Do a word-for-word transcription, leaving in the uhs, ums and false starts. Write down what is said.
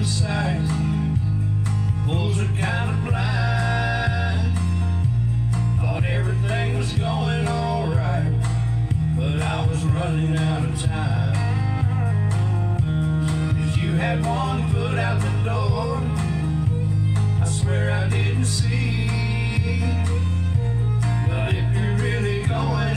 sight. Bulls are kind of blind. Thought everything was going alright, but I was running out of time. Cause you had one foot out the door, I swear I didn't see. But if you're really going